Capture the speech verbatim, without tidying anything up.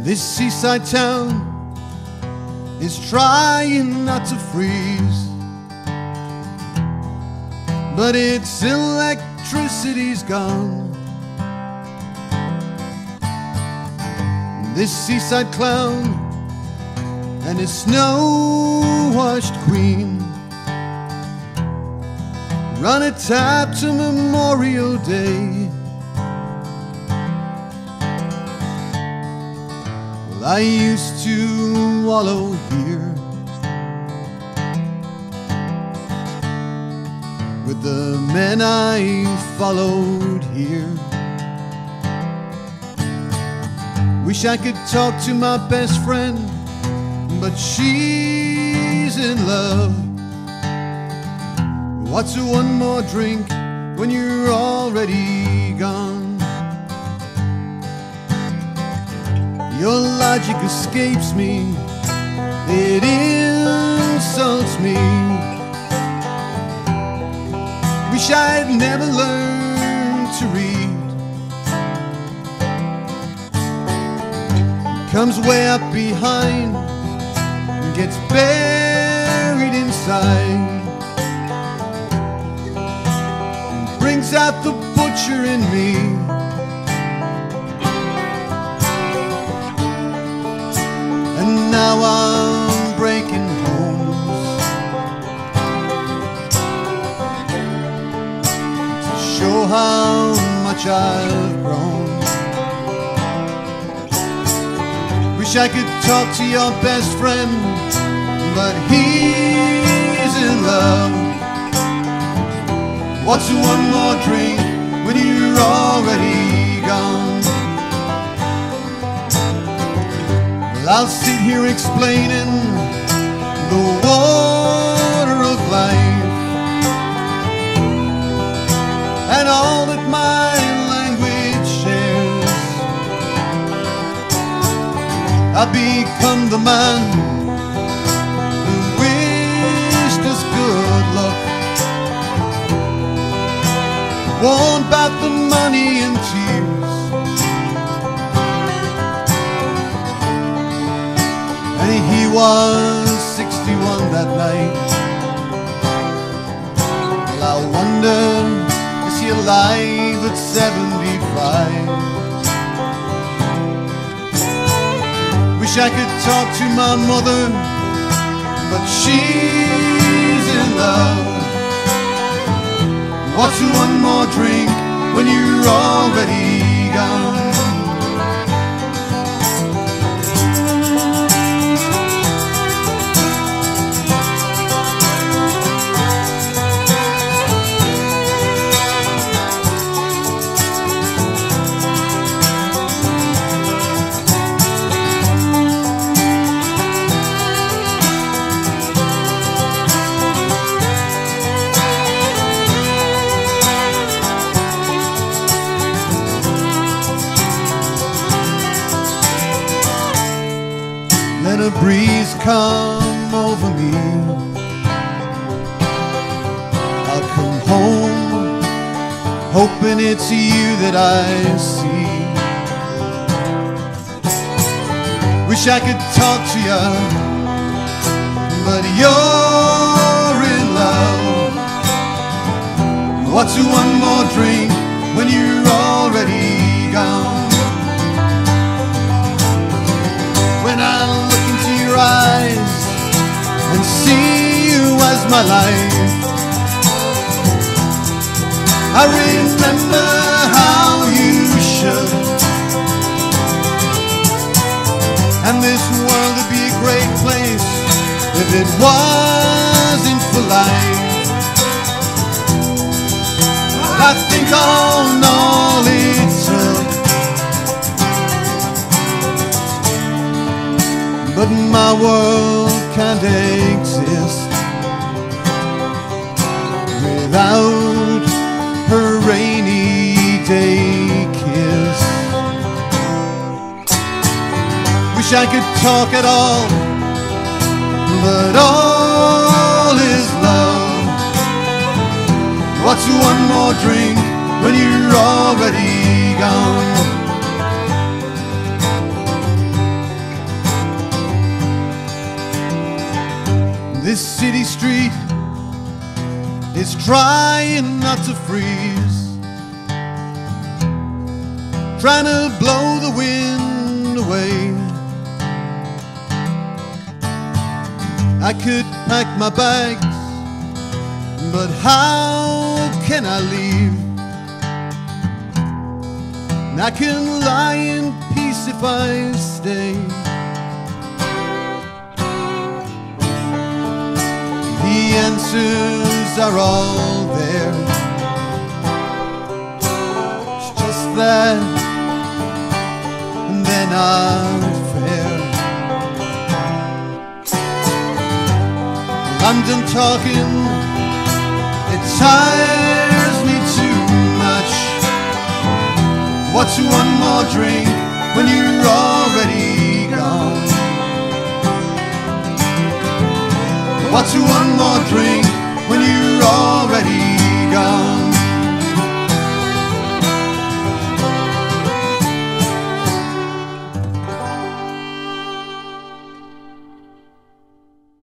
This seaside town is trying not to freeze, but its electricity's gone. This seaside clown and his snow-washed queen run a tap to Memorial Day. Well, I used to wallow here with the men I followed here. Wish I could talk to my best friend, but she's in love. What's one more drink when you're already gone? Your logic escapes me, it insults me. Wish I'd never learned to read. Comes way up behind and gets buried inside, and brings out the butcher in me. And now I'm breaking homes to show how much I've grown. Wish I could talk to your best friend, but he's in love. What's one more drink when you're already gone? Well, I'll sit here explaining the water of life and all that my language shares. I've become the man who wished us good luck, warned about the money and tears, and he was sixty-one that night. Well, I wonder, is he alive at seventy-five? Wish I could talk to my mother, but she's in love. What's one more drink when you're already gone? Let a breeze come over me, I'll come home, hoping it's you that I see. Wish I could talk to you, but you're in love. What's one more drink when you're already gone? When I look into your eyes and see you as my life, I remember how you should. And this world would be a great place if it wasn't for life. I think I'll know all it took, but my world can't exist without her rainy day kiss. Wish I could talk at all, but all is love. What's one more drink when you're already gone? This city street is trying not to freeze, trying to blow the wind away. I could pack my bags, but how can I leave? And I can lie in peace if I stay. The answers are all there. It's just that they're not fair. London talking, it tires me too much. What's one more drink when you're already gone? What's one more drink when you're already